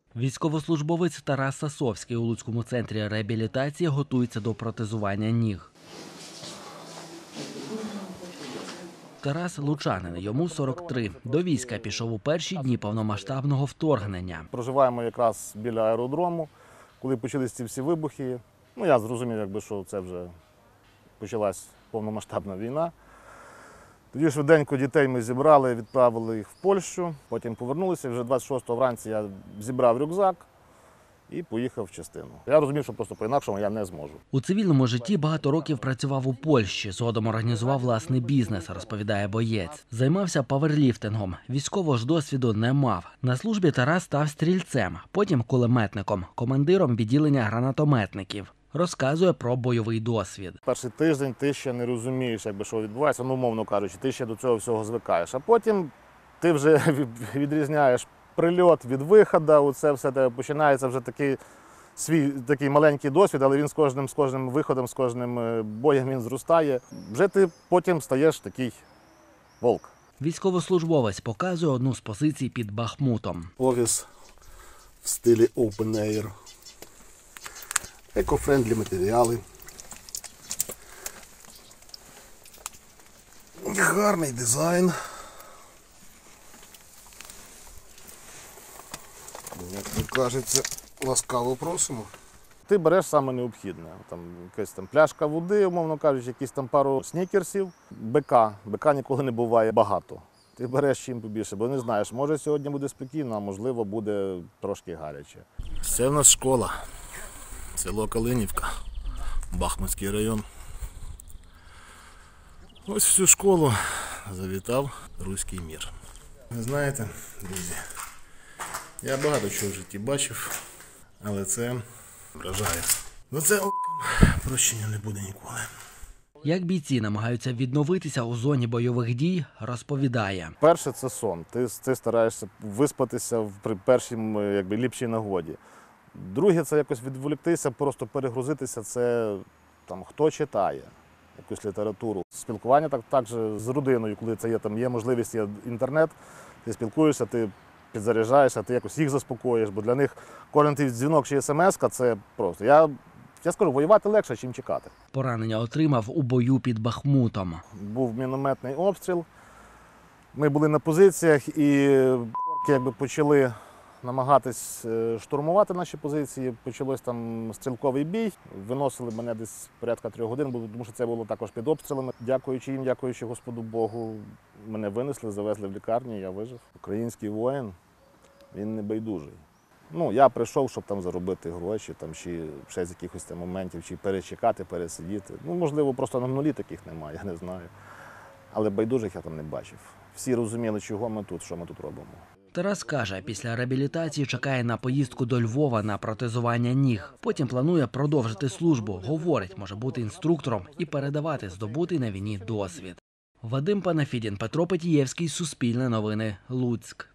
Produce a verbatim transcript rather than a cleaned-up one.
Військовослужбовець Тарас Сасовський у Луцькому центрі реабілітації готується до протезування ніг. Тарас – лучанин, йому сорок три. До війська пішов у перші дні повномасштабного вторгнення. Проживаємо якраз біля аеродрому, коли почалися ці всі вибухи. Ну, я зрозумів, якби, що це вже почалась повномасштабна війна. Тоді швиденько дітей ми зібрали, відправили їх в Польщу, потім повернулися. Вже двадцять шостого вранці я зібрав рюкзак і поїхав в частину. Я розумів, що просто по-інакшому я не зможу. У цивільному житті багато років працював у Польщі, згодом організував власний бізнес, розповідає боєць. Займався паверліфтингом, військового ж досвіду не мав. На службі Тарас став стрільцем, потім кулеметником, командиром відділення гранатометників. Розказує про бойовий досвід. Перший тиждень ти ще не розумієш, якби, що відбувається, ну, умовно кажучи, ти ще до цього всього звикаєш. А потім ти вже відрізняєш прильот від виходу, оце все тебе починається вже такий свій такий маленький досвід, але він з кожним, з кожним виходом, з кожним боєм він зростає. Вже ти потім стаєш такий вовк. Військовослужбовець показує одну з позицій під Бахмутом. Офіс в стилі open air. Еко-френдлі матеріали. Гарний дизайн. Як то кажеться, ласкаво просимо. Ти береш саме необхідне. Там якась там пляшка води, умовно кажучи, якісь там пару снікерсів. БК. БК ніколи не буває багато. Ти береш чим побільше, бо не знаєш, може сьогодні буде спокійно, а можливо буде трошки гаряче. Це в нас школа. Село Калинівка, Бахмутський район. Ось в цю школу завітав руський мір. Ви знаєте, друзі, я багато чого в житті бачив, але це вражає. За це прощення не буде ніколи. Як бійці намагаються відновитися у зоні бойових дій, розповідає. Перше – це сон. Ти, ти стараєшся виспатися при першій, якби, ліпшій нагоді. Друге – це якось відволіктися, просто перегрузитися. Це там, хто читає якусь літературу. Спілкування так, так же з родиною, коли це є, там, є можливість, є інтернет, ти спілкуєшся, ти підзаряджаєшся, ти якось їх заспокоїш, бо для них кожен твій дзвінок чи смс-ка – це просто. Я, я скажу, воювати легше, ніж чекати. Поранення отримав у бою під Бахмутом. Був мінометний обстріл, ми були на позиціях і якби почали намагатись штурмувати наші позиції. Почалось там стрілковий бій. Виносили мене десь порядка трьох годин, тому що це було також під обстрілами. Дякуючи їм, дякуючи Господу Богу, мене винесли, завезли в лікарню, я вижив. Український воїн, він не байдужий. Ну, я прийшов, щоб там заробити гроші, там, чи ще з якихось там моментів, чи перечекати, пересидіти. Ну, можливо, просто на нулі таких немає, я не знаю. Але байдужих я там не бачив. Всі розуміли, чого ми тут, що ми тут робимо. Тарас каже, після реабілітації чекає на поїздку до Львова на протезування ніг. Потім планує продовжити службу. Говорить, може бути інструктором і передавати здобутий на війні досвід. Вадим Панафідін, Петро Петієвський, Суспільне новини, Луцьк.